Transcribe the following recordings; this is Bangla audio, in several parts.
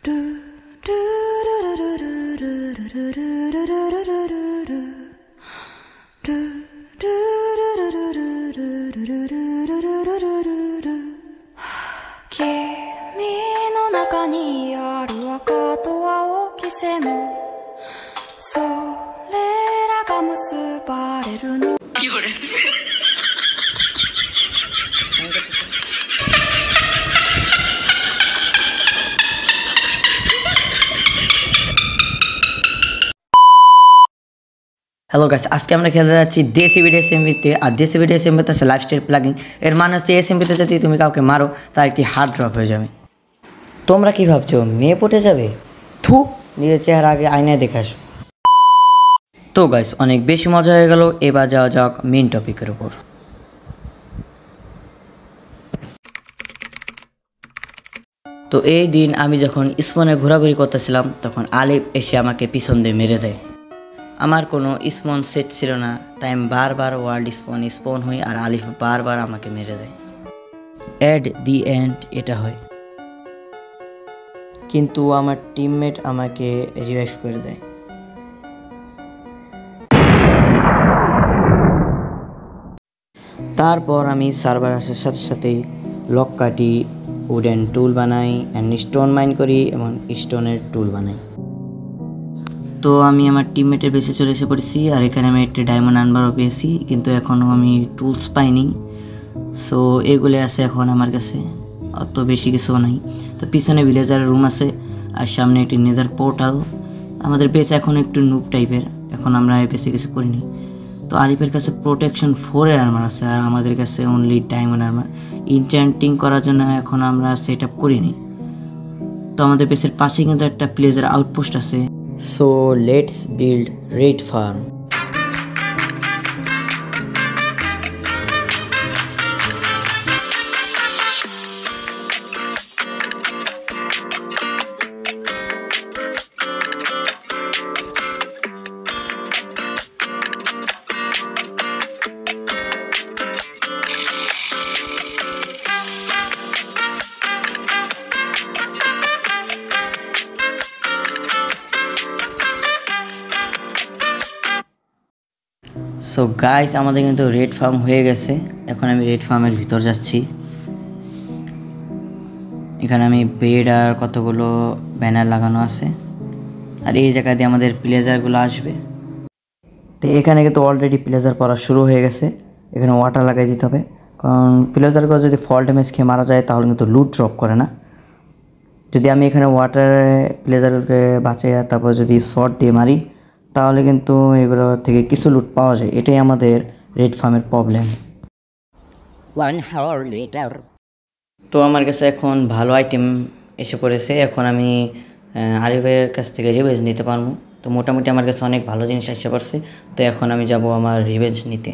হ্যালো গাইস, আজকে আমরা খেলতে যাচ্ছি দেশি ভিডিও এসএমবিতে। আর দেশি ভিডিও এসএমবিতে আছে লাইফস্টাইল প্লাগইন। এর মানে হচ্ছে এসএমবিতে যদি তুমি কাউকে মারো তার একটি হার্ড ড্রপ হয়ে যাবে। তোমরা কি ভাবছো মেয়ে পটে যাবে? থু, নিজের চেহারা আগে আয়নায় দেখে আসো। তো গাইস, অনেক বেশি মজা হয়ে গেল। এবার যাওয়া যাক মেন টপিকের উপর। তো এই দিন আমি যখন স্পনে ঘোরাঘুরি করতেছিলাম তখন আলিফ এসে আমাকে পিছন দিয়ে মেরে দেয়। আমার কোনো স্পন সেট ছিল না, তাই আমি বারবার ওয়ার্ল্ড স্পন হই আর আলিফ বারবার আমাকে মেরে দেয়। অ্যাট দি এন্ড এটা হয়, কিন্তু আমার টিমমেট আমাকে রিভাইভ করে দেয়। তারপর আমি সার্ভার আসার সাথে সাথেই লক কাটি, উডেন টুল বানাই, অ্যান্ড স্টোন মাইন করি এবং স্টোনের টুল বানাই। তো আমি আমার টিমমেটের বেসে চলে এসে পড়েছি আর এখানে আমি একটি ডায়মন্ড আনবারও পেয়েছি, কিন্তু এখনও আমি টুলস পাইনি। সো এগুলো আছে এখন আমার কাছে, অত বেশি কিছু নাই। তো পিছনে ভিলেজারের রুম আছে আর সামনে একটি নেদার পোর্টাল। আমাদের বেস এখন একটু নুব টাইপের, এখন আমরা বেশি কিছু করিনি। তো আলিফের কাছে প্রোটেকশন 4-এর আর্মার আছে আর আমাদের কাছে অনলি ডায়মন্ড আর্মার। ইনচ্যান্টিং করার জন্য এখন আমরা সেট আপ করিনি। তো আমাদের বেসের পাশে কিন্তু একটা প্লেজার আউটপোস্ট আছে। So let's build raid farm. So guys, আমাদের কিন্তু রেড ফার্ম হয়ে গেছে। এখন আমি রেড ফার্মের ভিতর যাচ্ছি। এখানে আমি বেড আর কতগুলো ব্যানার লাগানো আছে আর এই জায়গা দিয়ে আমাদের প্লেজারগুলো আসবে। তো এখানে কিন্তু অলরেডি প্লেজার পড়া শুরু হয়ে গেছে। এখানে ওয়াটার লাগাই দিতে হবে, কারণ প্লেজারগুলো যদি ফল ড্যামেজ খেয়ে মারা যায় তাহলে কিন্তু লুট ড্রপ করে না। যদি আমি এখানে ওয়াটারে প্লেজারকে বাঁচাই আর তারপর যদি শর্ট দিয়ে মারি তাহলে কিন্তু এগুলো থেকে কিছু লুট পাওয়া যায়। এটাই আমাদের রেড ফার্মের প্রবলেম। 1 hour later। তো আমার কাছে এখন ভালো আইটেম এসে পড়েছে। এখন আমি আরিফের কাছ থেকে রিভেঞ্জ নিতে পারবো। তো মোটামুটি আমার কাছে অনেক ভালো জিনিস এসে পড়ছে। তো এখন আমি যাব আমার রিভেঞ্জ নিতে।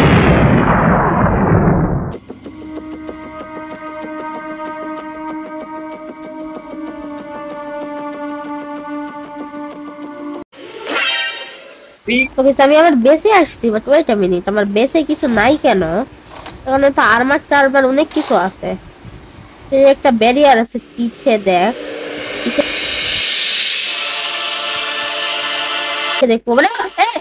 আমি আমার বেসে আসছি, বাট ওয়েট আ মিনিট, আমার বেসে কিছু নাই কেন? এখানে তো আর্মার টারবার অনেক কিছু আছে। এই একটা ব্যারিয়ার আছে পিছে, দেখ দেখবো মানে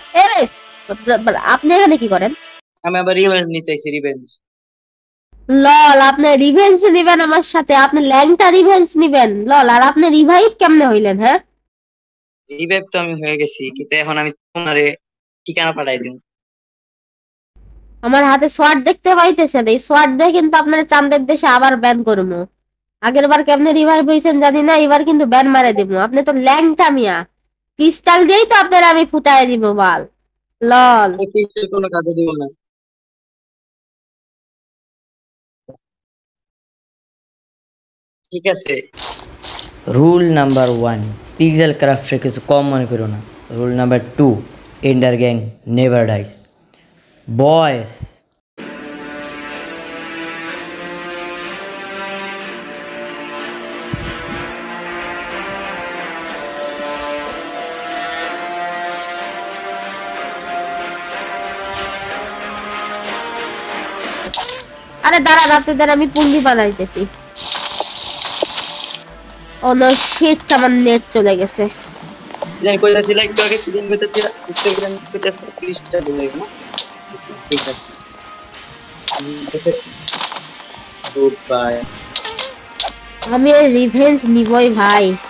আপনি এখানে কি করেন? আমি আবার রিভেঞ্জ নিতেছি। রিভেঞ্জ লল, আপনি রিভেঞ্জ নিবেন আমার সাথে? আপনি ল্যাংটা রিভেঞ্জ নিবেন? লল, আর আপনি রিভাইভ কেমনে হইলেন? হ্যাঁ, রিভাইভ তো আমি হয়ে গেছি, কিন্তু এখন আমি তোমারে ঠিকানা পাঠাই দিই। আমার হাতে সোয়ার্ড দেখতে পাইতেছেন? এই সোয়ার্ড দিয়ে কিন্তু আপনার চাঁদের দেশে আবার ব্যান করবো। আগের বার কেমনে রিভাইভ হয়েছেন জানি না, এবার কিন্তু ব্যান মারে দিব। আপনি তো ল্যাংটা মিয়া, ক্রিস্টাল দিয়েই তো আপনার আমি ফুটাই দিব বাল। লল, কোনো কাজে দিব না। ঠিক আছে। রুল নাম্বার 1, পিক্সেল ক্রাফটে কিছু কম মনে করো না। Rule number 2, ender gang never dies. Boys, আরে দাঁড়া, রাতে দ্বারা আমি পুঙ্গি বানাইতেছি। ও নো শিট, আমার নেট চলে গেছে। জানি কইতাছি লাইক তো আগে দিন কইতাছি ইনস্টাগ্রাম কইতাছি 30টা দিলে না ঠিক আছে গুড বাই। আমি রিভেঞ্জ নিবই ভাই।